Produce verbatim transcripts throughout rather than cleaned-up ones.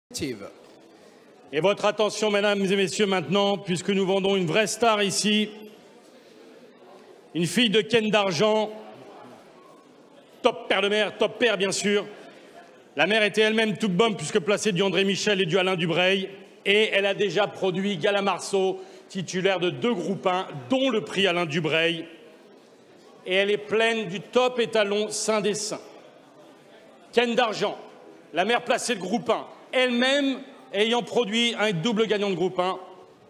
Et votre attention, mesdames et messieurs, maintenant, puisque nous vendons une vraie star ici, une fille de Ken d'argent, top père de mère, top père bien sûr. La mère était elle-même toute bonne puisque placée du André Michel et du Alain Dubreuil, et elle a déjà produit Gala Marceau, titulaire de deux groupes un, dont le prix Alain Dubreuil, et elle est pleine du top étalon Saint des Saints. Ken d'argent, la mère placée de groupe un, elle-même ayant produit un double gagnant de groupe un.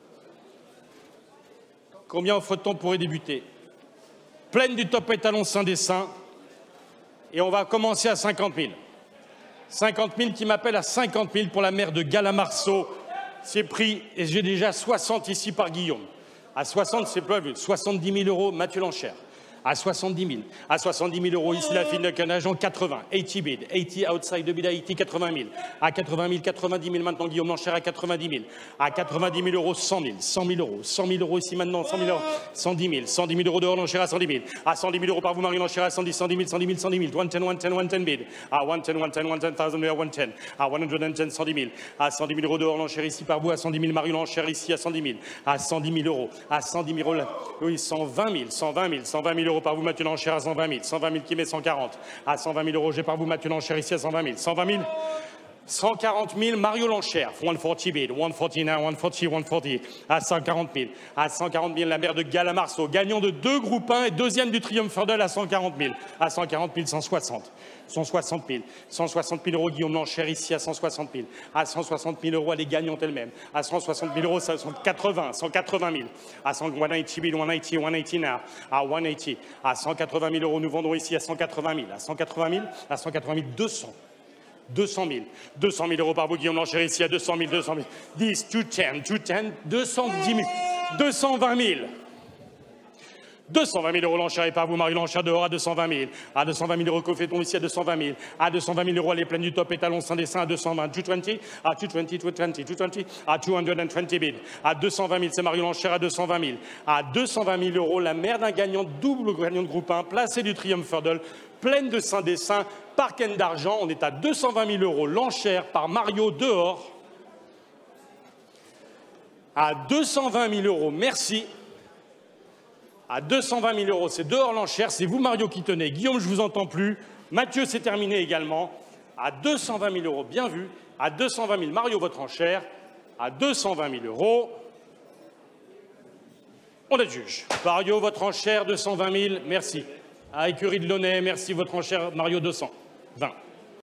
Combien offre-t-on pour y débuter? Pleine du top étalon Saint des Saints, et on va commencer à cinquante mille. cinquante mille qui m'appelle à cinquante mille pour la mère de Gala Marceau. C'est pris, et j'ai déjà soixante ici par Guillaume. À soixante, c'est pas vu. soixante-dix mille euros, Mathieu Lanchère. À soixante-dix mille. À soixante-dix mille euros, ici la fille de Canage en quatre-vingts. quatre-vingts bid. quatre-vingts outside de bid à quatre-vingts, quatre-vingt mille. À quatre-vingt mille, quatre-vingt-dix mille maintenant, Guillaume Lanchère à quatre-vingt-dix mille. À quatre-vingt-dix mille euros, cent mille. cent mille euros. cent mille euros ici maintenant, cent mille euros. cent dix mille. cent dix mille euros dehors, Lanchère à cent dix mille. À cent dix mille euros par vous, Marie Lanchère à cent dix, cent dix mille, cent dix mille, cent dix mille. cent dix, cent dix, cent dix bid. À cent dix, cent dix, cent dix, cent dix mille. À cent dix, cent dix mille. À cent dix mille euros dehors, Lanchère ici par vous. À cent dix mille, Marie Lanchère ici à cent dix mille. À cent dix mille euros. À cent dix mille euros. Oui, cent vingt mille. cent vingt mille. cent vingt mille euros par vous, Mathieu Lanchère à cent vingt mille. cent vingt mille qui met cent quarante. À cent vingt mille euros, j'ai par vous Mathieu Lanchère ici à cent vingt mille. cent vingt mille. cent quarante mille, Mario Lanchère. cent quarante bid. cent quarante-neuf, cent quarante, cent quarante. À cent quarante mille. À cent quarante mille, la mère de Gala Marceau, gagnant de deux groupes un et deuxième du Triomphe Fordel à cent quarante mille. À cent quarante mille, cent soixante. cent soixante mille. cent soixante mille euros, Guillaume Lanchère ici à cent soixante mille. À cent soixante mille euros, elle est gagnante elle-même. À cent soixante mille euros, ça sont quatre-vingts. cent quatre-vingt mille. À cent quatre-vingts mille, cent quatre-vingts, cent quatre-vingts now. À cent quatre-vingts. À cent quatre-vingt mille euros, nous vendons ici à cent quatre-vingt mille. À cent quatre-vingt mille. À cent quatre-vingt mille, deux cents. deux cent mille. deux cent mille euros par vous, Guillaume Lanchère ici à deux cent mille, deux cent mille. dix, deux cents, deux cents, deux cent dix mille. deux cent vingt mille. deux cent vingt mille euros Lanchère et par vous, Marie Lanchère dehors à deux cent vingt mille. À deux cent vingt mille euros, que fait-on ici à deux cent vingt mille. À deux cent vingt mille euros, elle est pleine du top étalon Saint des Saints à deux cent vingt. deux cent vingt. À deux cent vingt, deux cent vingt, deux cent vingt. À deux cent vingt bid. À deux cent vingt mille, c'est Marie Lanchère à deux cent vingt mille. À deux cent vingt mille euros, la mère d'un gagnant, double gagnant de groupe un, placé du Triomphe Fordel, pleine de Saint des Saints, par Ken d'argent. On est à deux cent vingt mille euros. Lanchère par Mario dehors. À deux cent vingt mille euros, merci. À deux cent vingt mille euros, c'est dehors Lanchère, c'est vous Mario qui tenez. Guillaume, je vous entends plus. Mathieu, c'est terminé également. À deux cent vingt mille euros, bien vu. À deux cent vingt mille, Mario, votre enchère. À deux cent vingt mille euros, on adjuge. Mario, votre enchère, deux cent vingt mille, merci. À Écurie de Launay, merci, votre enchère, Mario, deux cent vingt.